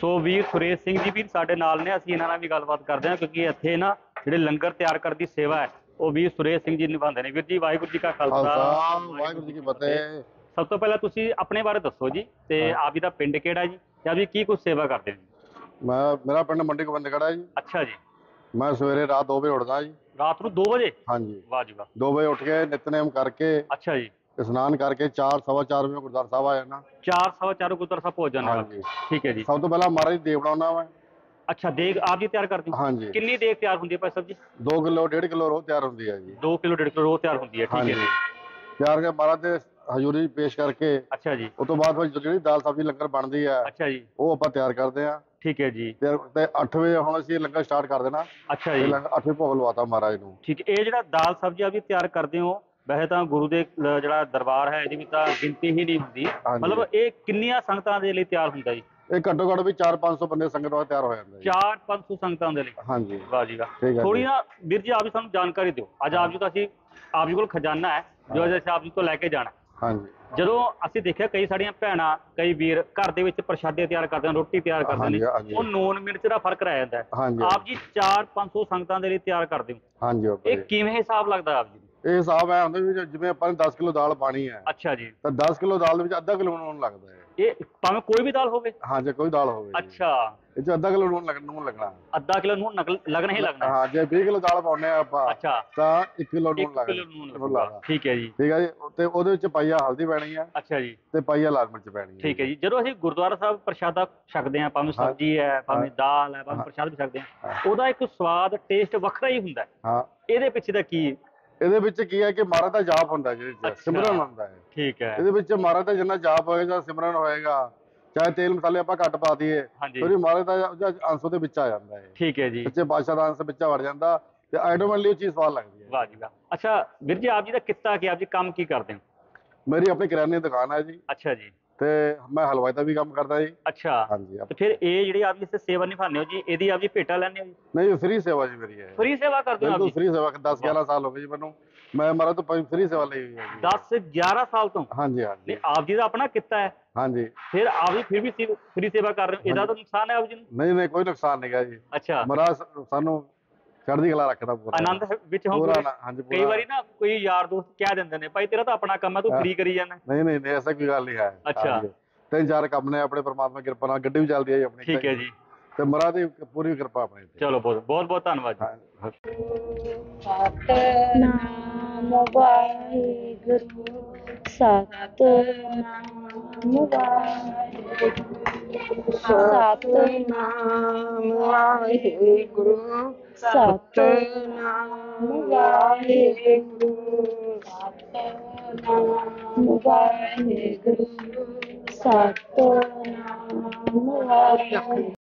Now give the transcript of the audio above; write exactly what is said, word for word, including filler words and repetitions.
ਸੋ ਵੀਰ ਸੁਰੇਸ਼ ਸਿੰਘ ਜੀ ਵੀ ਸਾਡੇ ਨਾਲ ਨੇ, ਅਸੀਂ ਇਹਨਾਂ ਨਾਲ ਵੀ ਗੱਲਬਾਤ ਕਰਦੇ ਹਾਂ ਕਿਉਂਕਿ ਇੱਥੇ ਨਾ ਜਿਹੜੇ ਲੰਗਰ ਤਿਆਰ ਕਰਨ ਦੀ ਸੇਵਾ ਹੈ ਉਹ ਵੀਰ ਸੁਰੇਸ਼ ਸਿੰਘ ਜੀ ਨਿਭਾਉਂਦੇ ਨੇ। ਵੀਰ ਜੀ ਵਾਹਿਗੁਰੂ ਜੀ ਕਾ ਖਾਲਸਾ ਵਾਹਿਗੁਰੂ ਜੀ ਕੀ ਫਤਿਹ। ਸਭ ਤੋਂ ਪਹਿਲਾਂ ਤੁਸੀਂ ਆਪਣੇ ਬਾਰੇ ਦੱਸੋ ਜੀ, ਤੇ ਆਪ ਜੀ ਦਾ ਪਿੰਡ ਕਿਹੜਾ ਜੀ, ਤੇ ਆਪ ਜੀ ਕੀ ਕੁਝ ਸੇਵਾ ਕਰਦੇ ਹੋ ਜੀ? ਮੈਂ ਮੇਰਾ ਪਿੰਡ ਮੰਡੀ ਗੋਬਿੰਦਗੜ੍ਹ ਹੈ ਜੀ। ਅੱਛਾ ਜੀ। ਮੈਂ ਸਵੇਰੇ ਰਾਤ ਦੋ ਵਜੇ ਉੱਠਦਾ ਜੀ। ਰਾਤ ਨੂੰ ਦੋ ਵਜੇ? ਹਾਂਜੀ। ਵਾਹ ਜੀ ਵਾਹ। ਦੋ ਵਜੇ ਉੱਠ ਕੇ ਨਿਤਨੇਮ ਕਰਕੇ, ਅੱਛਾ ਜੀ, ਇਸ਼ਨਾਨ ਕਰਕੇ ਚਾਰ ਸਵਾ ਚਾਰ ਵਜੇ ਗੁਰਦੁਆਰਾ ਸਾਹਿਬ ਆ ਜਾਣਾ। ਚਾਰ ਸਵਾ ਚਾਰ ਗੁਰਦੁਆਰਾ ਸਾਹਿਬ ਪਹੁੰਚ ਜਾਂਦੇ ਹੋ? ਠੀਕ ਹੈ ਜੀ। ਸਭ ਤੋਂ ਪਹਿਲਾਂ ਮਹਾਰਾਜ ਦੀ ਦੇਗ ਬਣਾਉਣਾ ਵਾ। ਅੱਛਾ, ਦੇਗ ਆਪ ਜੀ ਤਿਆਰ ਕਰਦੇ ਹੋ? ਹਾਂਜੀ। ਕਿੰਨੀ ਦੇਗ ਤਿਆਰ ਹੁੰਦੀ ਹੈ ਭਾਈ ਸਾਹਿਬ ਜੀ? ਦੋ ਕਿਲੋ ਡੇਢ ਕਿਲੋ ਰੋਹ ਤਿਆਰ ਹੁੰਦੀ ਹੈ ਜੀ। ਦੋ ਕਿਲੋ ਡੇਢ ਕਿਲੋ ਰੋਹ ਤਿਆਰ ਹੁੰਦੀ ਹੈ, ਠੀਕ ਹੈ ਜੀ। ਤਿਆਰ ਕੇ ਮਹਾਰਾਜ ਦੇ ਹਜ਼ੂਰੀ ਪੇਸ਼ ਕਰਕੇ, ਅੱਛਾ ਜੀ, ਉਸ ਤੋਂ ਬਾਅਦ ਫਿਰ ਜਿਹੜੀ ਦਾਲ ਸਬਜ਼ੀ ਲੰਗਰ ਬਣਦੀ ਹੈ, ਅੱਛਾ ਜੀ, ਉਹ ਆਪਾਂ ਤਿਆਰ ਕਰਦੇ ਆ। ਠੀਕ ਹੈ ਜੀ। ਤੇ ਅੱਠ ਵਜੇ ਹੁਣ ਅਸੀਂ ਲੰਗਰ ਸਟਾਰਟ ਕਰ ਦੇਣਾ। ਅੱਛਾ ਜੀ। ਅੱਠ ਵਜੇ ਭੋਗ ਲਵਾਤਾ ਮਹਾਰਾਜ ਨੂੰ। ਠੀਕ। ਇਹ ਜਿਹੜਾ ਦਾਲ ਸਬਜ਼ੀ ਆ ਵੀ ਤਿਆਰ ਕਰਦੇ ਹੋ, ਵੈਸੇ ਤਾਂ ਗੁਰੂ ਦੇ ਜਿਹੜਾ ਦਰਬਾਰ ਹੈ ਇਹਦੀ ਵੀ ਤਾਂ ਗਿਣਤੀ ਹੀ ਨਹੀਂ ਹੁੰਦੀ, ਮਤਲਬ ਇਹ ਕਿੰਨੀਆਂ ਸੰਗਤਾਂ ਦੇ ਲਈ ਤਿਆਰ ਹੁੰਦਾ ਜੀ? ਇਹ ਘੱਟੋ ਘੱਟ ਵੀ ਚਾਰ ਪੰਜ ਸੌ ਬੰਦੇ ਸੰਗਤ ਵਾਸਤੇ ਤਿਆਰ ਹੋ ਜਾਂਦਾ ਜੀ। ਚਾਰ ਪੰਜ ਸੌ ਸੰਗਤਾਂ ਦੇ ਲਈ? ਹਾਂਜੀ। ਵਾਹ ਜੀ ਵਾਹ। ਥੋੜੀ ਨਾ ਵੀਰ ਜੀ ਆਪ ਜੀ ਸਾਨੂੰ ਜਾਣਕਾਰੀ ਦਿਓ। ਅੱਜ ਆਪ ਜੀ ਤੋਂ ਅਸੀਂ ਆਪ ਜੀ ਕੋਲ ਖਜ਼ਾਨਾ ਹੈ ਜੋ ਅਸੀਂ ਆਪ ਜੀ ਤੋਂ ਲੈ ਕੇ ਜਾਣਾ। ਹਾਂਜੀ। ਜਦੋਂ ਅਸੀਂ ਦੇਖਿਆ ਕਈ ਸਾਡੀਆਂ ਭੈਣਾਂ ਕਈ ਵੀਰ ਘਰ ਦੇ ਵਿੱਚ ਪ੍ਰਸ਼ਾਦੇ ਤਿਆਰ ਕਰਦੇ ਨੇ, ਰੋਟੀ ਤਿਆਰ ਕਰਦੇ ਨੇ, ਉਹ ਨੂਨ ਮਿਰਚ ਦਾ ਫਰਕ ਰਹਿ ਜਾਂਦਾ ਹੈ। ਆਪ ਜੀ ਚਾਰ ਪੰਜ ਸੌ ਸੰਗਤਾਂ ਦੇ ਲਈ ਤਿਆਰ ਕਰਦੇ ਹੋ? ਹਾਂਜੀ। ਇਹ ਕਿਵੇਂ ਹਿਸਾਬ ਲੱਗਦਾ ਆਪ ਜੀ? ਇਹ ਹਿਸਾਬ ਐ ਹੁੰਦਾ ਵੀ ਜਿਵੇਂ ਆਪਾਂ ਨੇ ਦਸ ਕਿਲੋ ਦਾਲ ਪਾਣੀ ਹੈ। ਅੱਛਾ ਜੀ। ਤਾਂ ਦਸ ਕਿਲੋ ਦਾਲ ਦੇ ਵਿੱਚ ਅੱਧਾ ਕਿਲੋ ਨੂਨ ਲੱਗਦਾ ਹੈ। ਇਹ ਭਾਵੇਂ ਕੋਈ ਵੀ ਦਾਲ ਹੋਵੇ? ਹਾਂ, ਜੇ ਕੋਈ ਦਾਲ ਹੋਵੇ। ਅੱਛਾ। ਇਹ ਚ ਅੱਧਾ ਕਿਲੋ ਨੂਨ ਨੂਨ ਲੱਗਣਾ। ਅੱਧਾ ਕਿਲੋ ਨੂਨ ਲੱਗਣਾ ਹੀ ਲੱਗਣਾ? ਹਾਂ, ਜੇ ਵੀਹ ਕਿਲੋ ਦਾਲ ਪਾਉਂਦੇ ਆ ਆਪਾਂ, ਅੱਛਾ, ਤਾਂ ਇੱਕ ਕਿਲੋ ਨੂਨ ਲੱਗਣਾ। ਠੀਕ ਹੈ ਜੀ। ਠੀਕ ਹੈ ਜੀ। ਤੇ ਉਹਦੇ ਵਿੱਚ ਪਾਈਆ ਹਲਦੀ ਪੈਣੀ ਆ। ਅੱਛਾ ਜੀ। ਤੇ ਪਾਈਆ ਲਾਲ ਮਿਰਚ ਪੈਣੀ ਹੈ। ਠੀਕ ਹੈ ਜੀ। ਜਦੋਂ ਅਸੀਂ ਗੁਰਦੁਆਰਾ ਸਾਹਿਬ ਪ੍ਰਸ਼ਾਦਾ ਛਕਦੇ ਹਾਂ, ਭਾਵੇਂ ਸਬਜ਼ੀ ਹੈ, ਭਾਵੇਂ ਦਾਲ ਹੈ, ਭਾਵੇਂ ਪ੍ਰਸ਼ਾਦ ਵੀ ਛਕਦੇ ਹਾਂ, ਉਹਦਾ ਇੱਕ ਸਵਾਦ ਟੇਸਟ ਵੱਖਰਾ ਹੀ ਹੁੰਦਾ। ਹਾਂ। ਇਹਦੇ ਪਿੱਛੇ ਦਾ ਕੀ? ਇਹਦੇ ਵਿੱਚ ਕੀ ਹੈ ਕਿ ਮਹਾਰਾਜ ਦਾ ਜਾਪ ਹੁੰਦਾ, ਜਿਹਦੇ ਚ ਸਿਮਰਨ ਹੁੰਦਾ ਹੈ। ਠੀਕ ਹੈ। ਇਹਦੇ ਵਿੱਚ ਮਹਾਰਾਜ ਦਾ ਜਿੰਨਾ ਜਾਪ ਹੋਏਗਾ, ਸਿਮਰਨ ਹੋਏਗਾ, ਚਾਹੇ ਤੇਲ ਮਸਾਲੇ ਆਪਾਂ ਘੱਟ ਪਾ ਦਈਏ, ਫਿਰ ਮਹਾਰਾਜ ਦਾ ਅੰਸ਼ ਉਹਦੇ ਵਿੱਚ ਆ ਜਾਂਦਾ ਹੈ। ਠੀਕ ਹੈ ਜੀ। ਸੱਚੇ ਪਾਤਸ਼ਾਹ ਦਾ ਅੰਸ਼ ਵਿੱਚ ਵੜ ਜਾਂਦਾ ਤੇ ਆਟੋਮੈਟਿਕਲੀ ਉਹ ਚੀਜ਼ ਸਵਾਦ ਲੱਗਦੀ ਹੈ। ਵਾਹ ਜੀ ਵਾਹ। ਅੱਛਾ ਵੀਰ ਜੀ, ਆਪ ਜੀ ਦਾ ਕਿੱਤਾ ਕੀ, ਆਪ ਜੀ ਕੰਮ ਕੀ ਕਰਦੇ ਹੋ? ਮੇਰੀ ਆਪਣੀ ਕਰਿਆਨੇ ਦੀ ਦੁਕਾਨ ਹੈ ਜੀ। ਅੱਛਾ ਜੀ। ਤੇ ਮੈਂ ਹਲਵਾਈ ਦਾ ਵੀ ਕੰਮ ਕਰਦਾ ਜੀ। ਅੱਛਾ। ਹਾਂਜੀ। ਤੇ ਫਿਰ ਇਹ ਜਿਹੜੀ ਆਪ ਜੀ ਸੇਵਾ ਨਿਭਾਉਂਦੇ ਹੋ ਜੀ, ਇਹਦੀ ਆਪ ਜੀ ਭੇਟਾ ਲੈਂਦੇ ਹੋ ਜੀ? ਨਹੀਂ, ਫ੍ਰੀ ਸੇਵਾ ਜੀ ਮੇਰੀ ਹੈ। ਫ੍ਰੀ ਸੇਵਾ ਕਰਦੇ ਹੋ? ਫ੍ਰੀ ਸੇਵਾ। ਦਸ ਗਿਆਰਾਂ ਸਾਲ ਹੋ ਗਏ ਜੀ ਮੈਨੂੰ, ਮੈਂ ਮਹਾਰਾਜ ਤੋਂ ਫ੍ਰੀ ਸੇਵਾ ਲਈ ਹੋਈ ਹੈ। ਦਸ ਗਿਆਰਾਂ ਸਾਲ ਤੋਂ? ਹਾਂਜੀ ਹਾਂਜੀ। ਆਪ ਜੀ ਦਾ ਆਪਣਾ ਕਿੱਤਾ ਹੈ? ਹਾਂਜੀ। ਫਿਰ ਆਪ ਜੀ ਫਿਰ ਵੀ ਫ੍ਰੀ ਸੇਵਾ ਕਰ ਰਹੇ ਹੋ, ਇਹਦਾ ਤਾਂ ਨੁਕਸਾਨ ਹੈ ਆਪ ਜੀ ਨੂੰ? ਨਹੀਂ ਨਹੀਂ, ਕੋਈ ਨੁਕਸਾਨ ਨਹੀਂ ਗਾ ਜੀ। ਅੱਛਾ। ਮਹਾਰਾਜ ਸਾਨੂੰ ਚੜ੍ਹਦੀ ਕਲਾ ਰੱਖਦਾ ਪੂਰਾ, ਆਨੰਦ ਵਿੱਚ ਹੋ। ਕਈ ਵਾਰੀ ਨਾ ਕੋਈ ਯਾਰ ਦੋਸਤ ਕਹਿ ਦਿੰਦੇ ਨੇ, ਭਾਈ ਤੇਰਾ ਤਾਂ ਆਪਣਾ ਕੰਮ ਹੈ, ਤੂੰ ਫ੍ਰੀ ਕਰੀ ਜਾਂਦਾ। ਨਹੀਂ ਨਹੀਂ, ਐਸਾ ਕੋਈ ਗੱਲ ਨਹੀਂ ਹੈ। ਅੱਛਾ। ਤਿੰਨ ਚਾਰ ਕੰਮ ਨੇ ਆਪਣੇ, ਪਰਮਾਤਮਾ ਦੀ ਕਿਰਪਾ ਨਾਲ ਗੱਡੀ ਵੀ ਚੱਲਦੀ ਹੈ ਜੀ ਆਪਣੀ। ਠੀਕ ਹੈ ਜੀ। ਤੇ ਮਹਾਰਾਜ ਦੀ ਪੂਰੀ ਕਿਰਪਾ ਆਪਣੇ ਤੇ। ਚਲੋ ਬਹੁਤ ਬਹੁਤ ਬਹੁਤ ਧੰਨਵਾਦ ਜੀ। ਸਤਿਨਾਮ ਵਾਹਿਗੁਰੂ, ਸਤਿਨਾਮ ਵਾਹਿਗੁਰੂ, ਸਤਿਨਾਮ ਵਾਹਿਗੁਰੂ, ਸਤਿਨਾਮ ਵਾਹਿਗੁਰੂ, ਸਤਿਨਾਮ ਵਾਹਿਗੁਰੂ, ਸਤਿਨਾਮ ਵਾਹਿਗੁਰੂ।